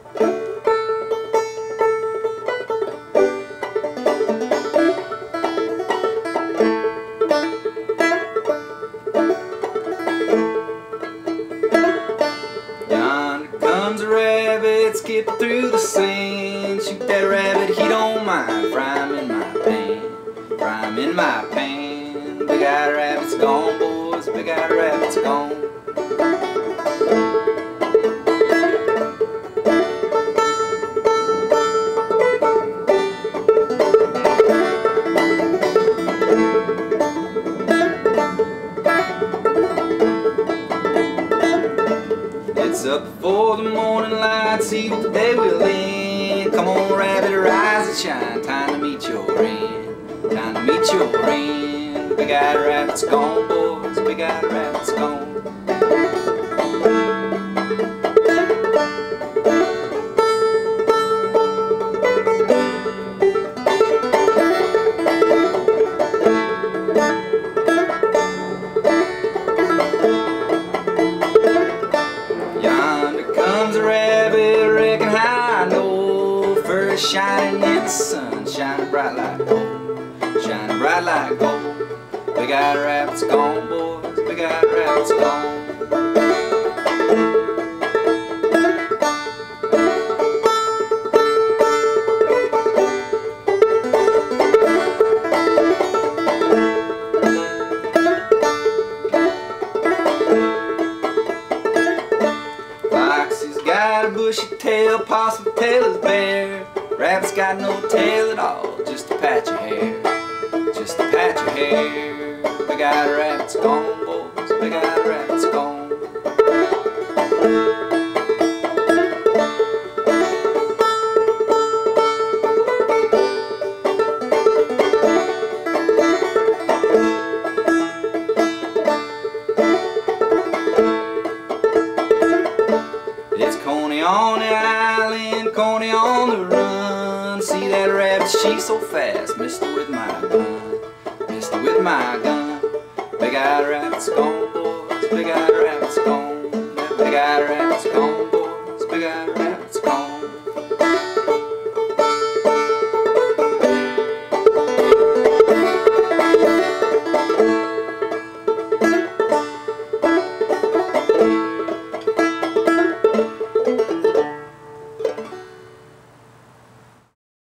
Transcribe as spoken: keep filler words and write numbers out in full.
Skip through the sand, shoot that rabbit, he don't mind. Fry him in my pan, fry him in my pan. Big-eyed rabbit's gone, boys, big-eyed rabbit's gone. It's up before the morning light, see what the day will end. Come on, rabbit, rise and shine. Time to meet your end. Time to meet your end. Big-eyed rabbit's gone, boys. Big-eyed rabbit's gone. Shining in the sun, shining bright like gold, shining bright like gold. Big-eyed rabbit's gone, boys, big-eyed rabbit's gone. Foxy's got a bushy tail, possum tail is bare. Rabbit's got no tail at all, just a patch of hair, just a patch of hair. Big-eyed rabbit's gone, boys, big-eyed rabbit's gone. It's Coney on the island, Coney on the run. See that rabbit, she's so fast, mister with my gun, mister with my gun. Big-eyed rabbit's gone, boys, big-eyed